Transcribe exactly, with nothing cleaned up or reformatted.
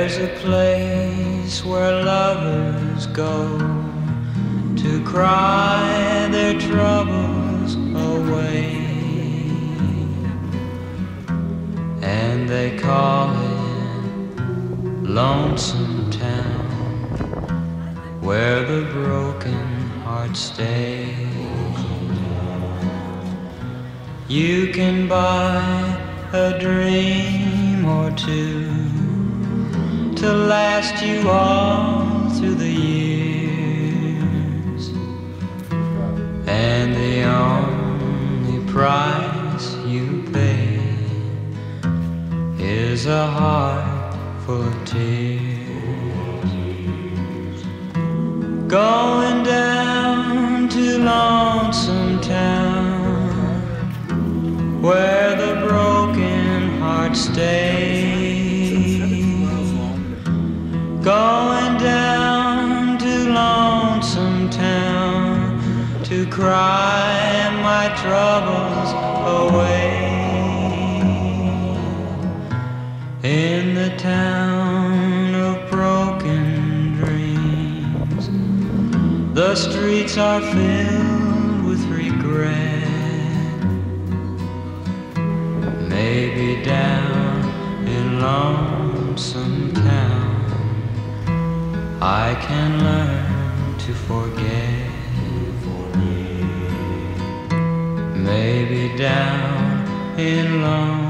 There's a place where lovers go to cry their troubles away, and they call it Lonesome Town, where the broken hearts stay. You can buy a dream or two to last you all through the years, and the only price you pay is a heart full of tears. Going down to Lonesome Town, where the broken hearts stay. Going down to Lonesome Town to cry my troubles away. In the town of broken dreams, the streets are filled with regret. Maybe down in Lonesome Town I can learn to forget. Maybe down in Lonesome